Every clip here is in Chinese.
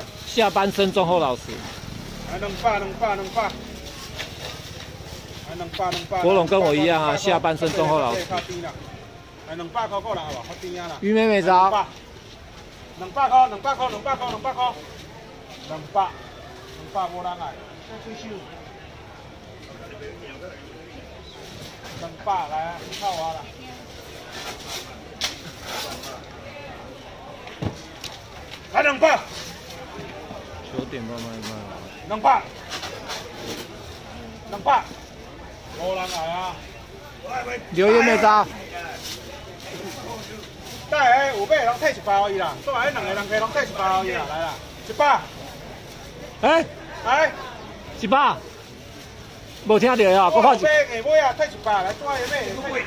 下半身忠厚老实。 来200。来200。 国龙跟我一样啊，下半身忠厚老实。 来200块过来好不？发甜啊啦。 鱼妹妹招。 200块，200无人来。200来啊，靠我啦。来200。 9点慢慢卖。 200，无人来啊！ 留言没招。 带有买拢退100而已啦，再来2个人客拢退100而已啦，来啦，100。来 100，无听到呀？我看是。买下尾啊，退100，来带下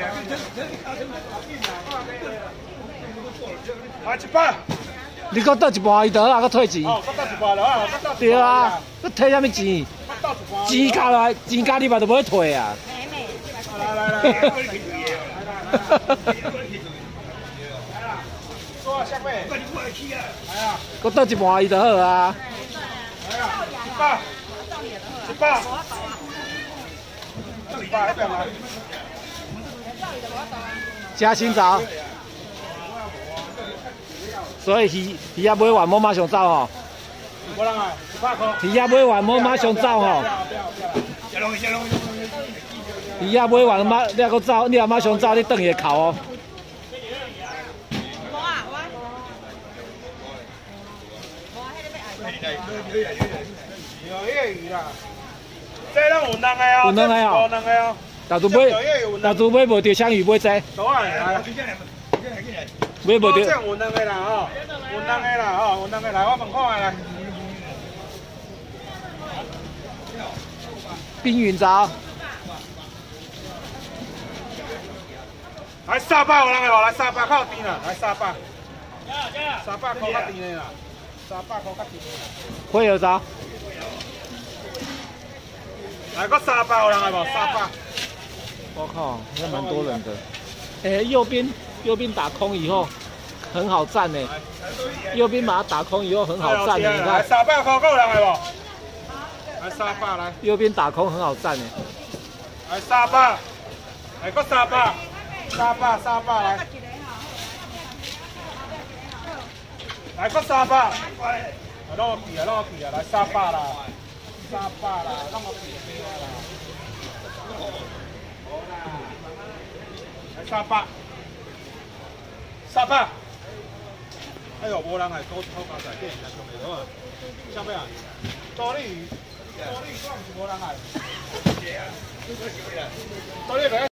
买。来100。 你搁倒一半伊倒啊，搁退钱。 哦，搁倒100了啊，搁倒100。 对啊，搁退什么钱？钱交来，钱交你嘛就无去退啊。 来。做下面。来啊！ 搁倒一半伊就好啊。 来啊！100，那边来。 加新潮。所以鱼啊买完无马上走吼。 无人啊，100块。 鱼啊买完无马上走吼。鱼啊买完你还搁走，你啊马上走，你转去扣哦。无啊， 有粤语啦，这拢有两个哦， 有两个哦， 有两个哦。大主买无着双鱼买这。 多啊，来。 买无着。 有两个啦吼，有两个啦吼，有两个来，我问看下来。 冰云招。 来300有人个无？来300较甜啦，来300。300块较甜的啦，300块较甜的啦。 会有招。 来个300有人个无？300。 我靠，还蛮多人的。右边打空以后很好站呢。右边把它打空以后很好站呢，你看。 来300块够有人个无？来300来。右边打空很好站呢。 来300，来个300来。来个300，弄个皮啊，来300啦，300啦，弄个皮啦。来300。哎呦，无人来搞加载，这人家上来了啊！啥物啊？多利鱼，我毋是无人来。多利来。